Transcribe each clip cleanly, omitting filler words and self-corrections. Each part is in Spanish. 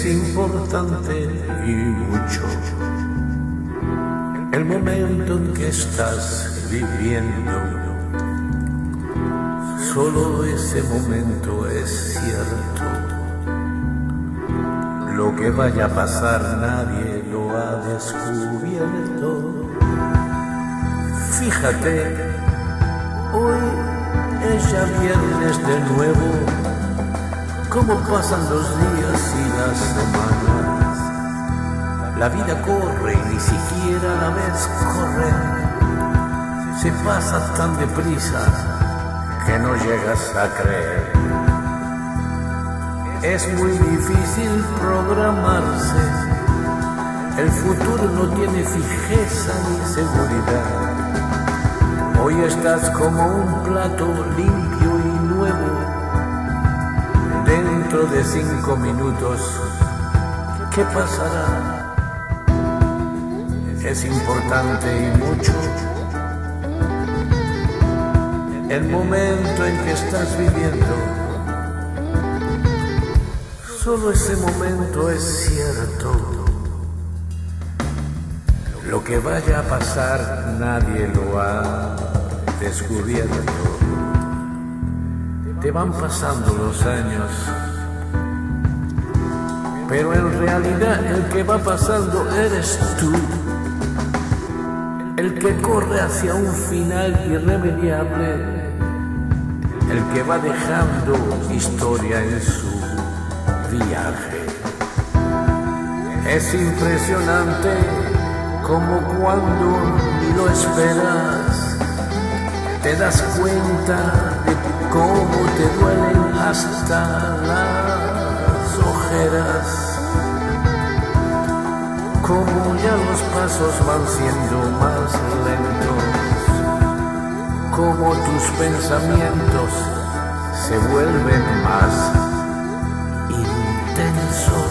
importante y mucho el momento en que estás viviendo. Solo ese momento es cierto. Lo que vaya a pasar nadie lo ha descubierto. Fíjate, hoy es ya viernes de nuevo. Cómo pasan los días y las semanas. La vida corre y ni siquiera la ves correr. Se pasa tan deprisa que no llegas a creer. Es muy difícil programarse. El futuro no tiene fijeza ni seguridad. Hoy estás como un plato limpio y nuevo. Dentro de 5 minutos, ¿qué pasará? Es importante y mucho el momento en que estás viviendo. Solo ese momento es cierto. Lo que vaya a pasar nadie lo ha descubierto. Te van pasando los años, pero en realidad el que va pasando eres tú. El que corre hacia un final irremediable, el que va dejando historia en su viaje. Es impresionante como cuando ni lo esperas, te das cuenta de cómo te duelen hasta las ojeras. Como ya los pasos van siendo más lentos, como tus pensamientos se vuelven más intensos.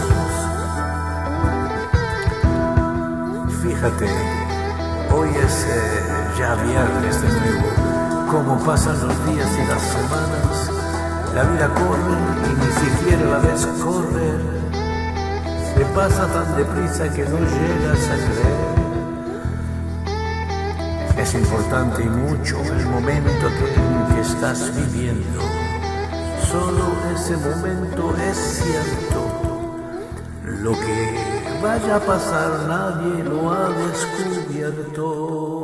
Fíjate, hoy es ya viernes de nuevo. Como pasan los días y las semanas, la vida corre y ni siquiera la ves correr. Se pasa tan deprisa que no llegas a creer. Es importante y mucho el momento en que estás viviendo. Solo ese momento es cierto. Lo que vaya a pasar nadie lo ha descubierto.